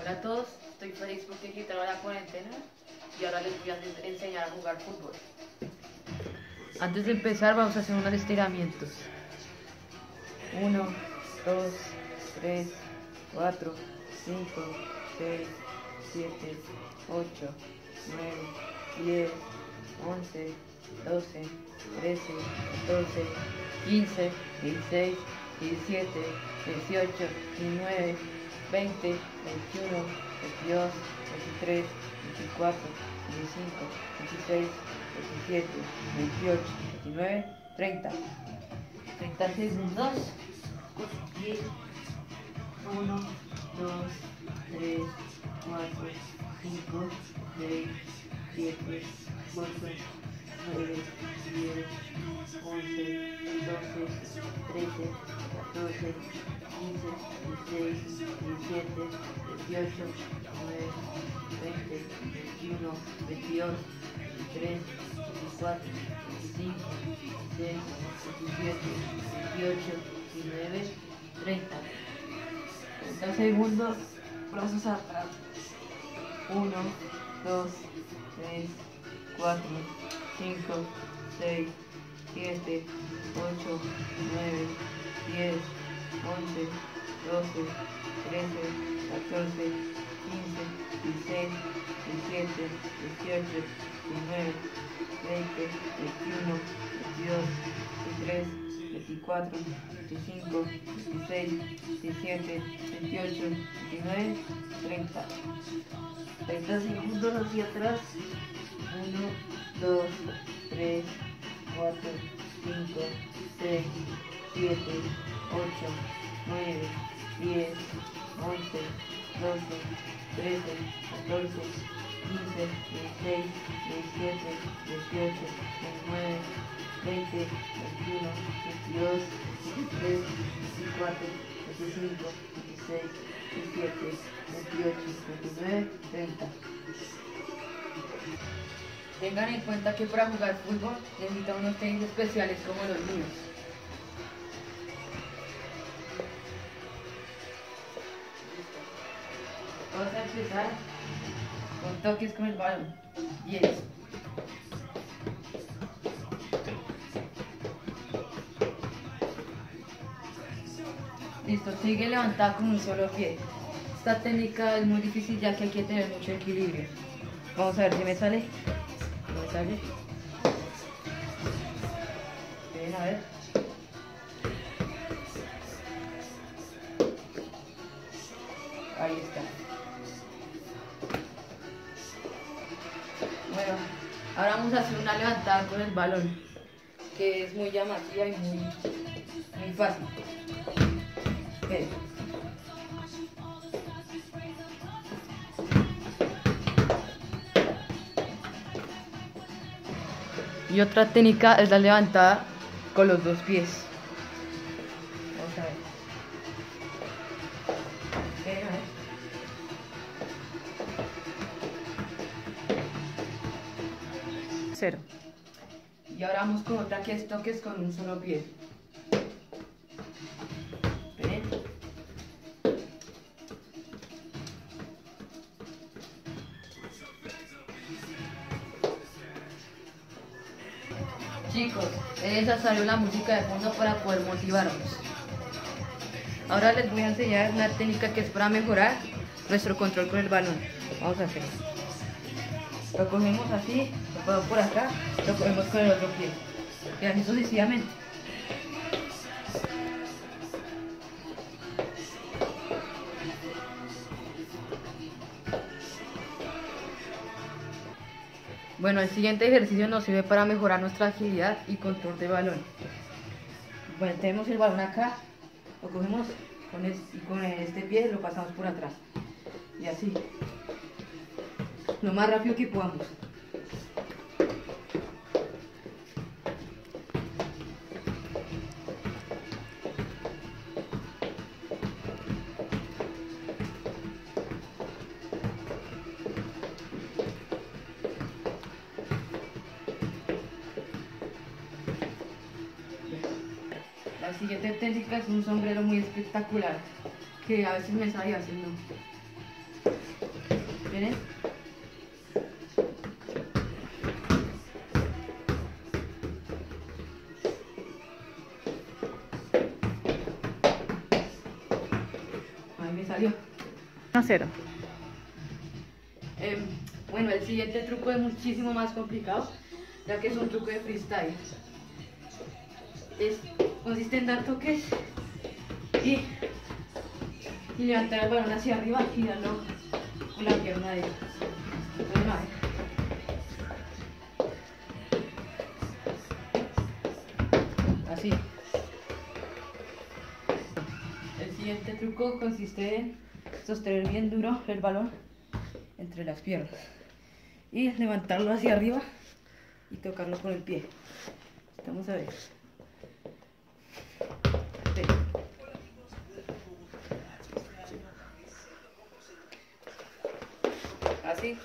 Hola a todos, estoy feliz porque quitaron la cuarentena y ahora les voy a enseñar a jugar fútbol. Antes de empezar vamos a hacer unos estiramientos. 1, 2, 3, 4, 5, 6, 7, 8, 9, 10, 11, 12, 13, 14, 15, 16, 17, 18, 19, 20, 21, 22, 23, 24, 25, 26, 27, 28, 29, 30. 30 segundos. Y 1, 2, 3, 4, 5, 6, 7, 8, 9, 10, 11, 12, 13, 14, 15, 16, 17, 18, 19, 20, 21, 22, 23, 24, 25, 26, 27, 28, 29, 30. 30 segundos, brazos atrás. 1, 2, 3, 4, 5, 6, 7, 8, 9, 10, 11, 12, 13, 14, 15, 16, 17, 18, 19, 20, 21, 22, 23, 24, 25, 26, 27, 28, 29, 30. 30 segundos hacia atrás. 1, 2, 3, 4, 5, 6, 7, 8, 9, 10, 11, 12, 13, 14, 15, 16, 17, 18, 19, 20, 21, 22, 23, 24, 25, 26, 27, 28, 29, 30. Tengan en cuenta que para jugar fútbol necesitan unos tenis especiales como los míos. Vamos a empezar con toques con el balón. 10. Listo, sigue levantada con un solo pie. Esta técnica es muy difícil ya que hay que tener mucho equilibrio. Vamos a ver si me sale. ¿No me sale? Ven a ver. Ahí está. Bueno, ahora vamos a hacer una levantada con el balón, que es muy llamativa y muy fácil. Okay. Y otra técnica es la levantada con los dos pies. Vamos a ver. Ven a ver. Cero. Y ahora vamos con otra que es toques con un solo pie. Ven. Chicos, es necesario la música de fondo para poder motivarnos. Ahora les voy a enseñar una técnica que es para mejorar nuestro control con el balón. Vamos a hacerlo. Lo cogemos así, lo ponemos por acá, lo cogemos con el otro pie. Y así sucesivamente. Bueno, el siguiente ejercicio nos sirve para mejorar nuestra agilidad y control de balón. Bueno, tenemos el balón acá, lo cogemos y con este pie lo pasamos por atrás. Y así, lo más rápido que podamos. La siguiente técnica es un sombrero muy espectacular, que a veces me sale haciendo. Miren. Ahí me salió. 1-0. Bueno, el siguiente truco es muchísimo más complicado, ya que es un truco de freestyle. Consiste en dar toques y levantar el balón hacia arriba y darlo con la pierna de una vez. Así. El siguiente truco consiste en sostener bien duro el balón entre las piernas y levantarlo hacia arriba y tocarlo con el pie. Vamos a ver. Sí. Así.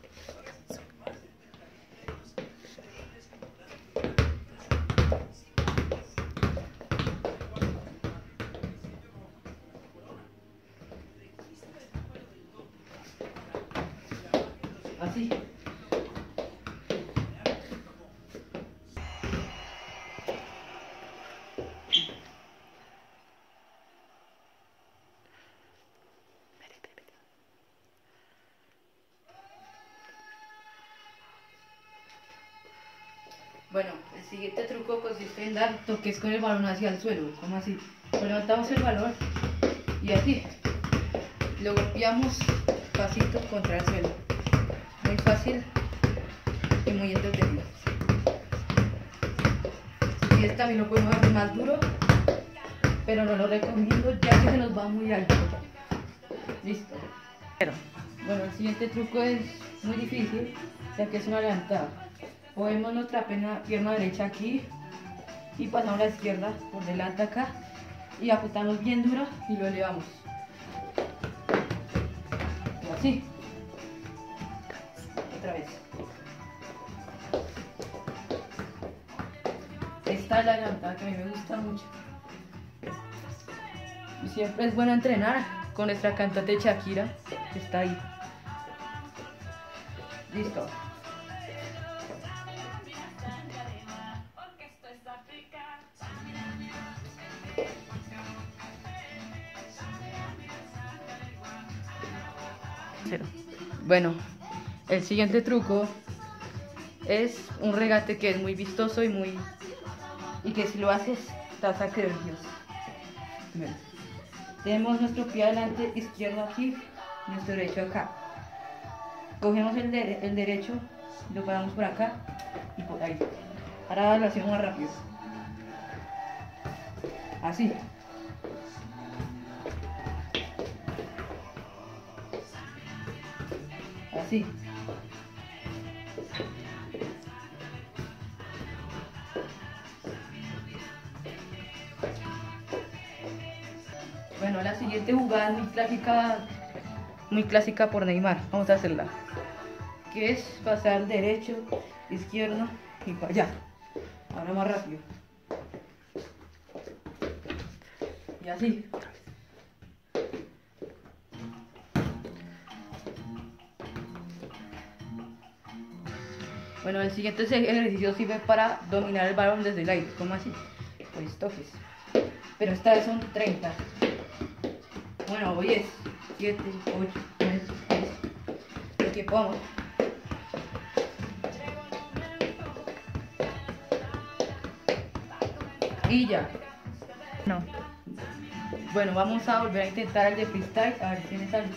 Así. Bueno, el siguiente truco consiste en dar toques con el balón hacia el suelo, como así. Levantamos el balón y así. Lo golpeamos pasito contra el suelo. Muy fácil y muy entretenido. Si quieres también lo podemos hacer más duro, pero no lo recomiendo ya que se nos va muy alto. Listo. Bueno, el siguiente truco es muy difícil, ya que es una levantada. Ponemos nuestra pierna derecha aquí y pasamos la izquierda por delante acá y apretamos bien duro y lo elevamos. Así. Otra vez. Esta es la levantada que a mí me gusta mucho. Y siempre es bueno entrenar con nuestra cantante Shakira, que está ahí. Listo. Bueno, el siguiente truco es un regate que es muy vistoso y que si lo haces te vas a creer Dios. Bueno, tenemos nuestro pie adelante izquierdo aquí, nuestro derecho acá. Cogemos el derecho, lo paramos por acá y por ahí. Ahora lo hacemos más rápido. Así. Así. Bueno, la siguiente jugada es muy clásica por Neymar. Vamos a hacerla. Que es pasar derecho, izquierdo y para allá. Ahora más rápido. Y así. Bueno, el siguiente ejercicio sirve para dominar el balón desde el aire. ¿Cómo así? Pues toques. Pero esta vez son 30. Bueno, hoy es 7, 8, 9, 10. Lo que podamos. Y ya. No. Bueno, vamos a volver a intentar el de freestyle. A ver si me sale.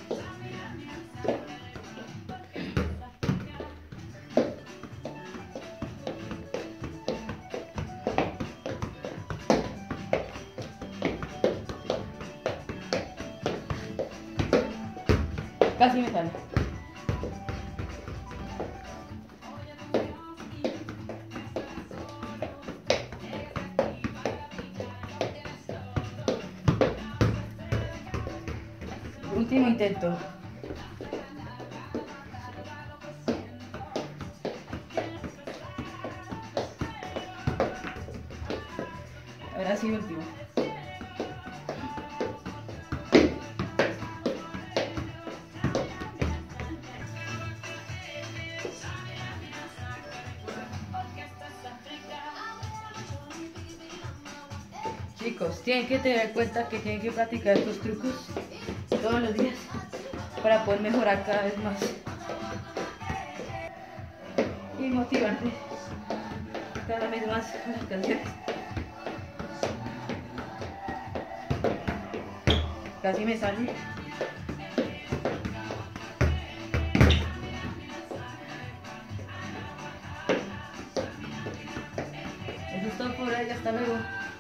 Casi me sale. Último intento. Ahora sí, último. chicos, tienen que tener en cuenta que tienen que practicar estos trucos todos los días para poder mejorar cada vez más y motivarte cada vez más con las canciones. Casi me sale. Eso es todo por hoy, hasta luego.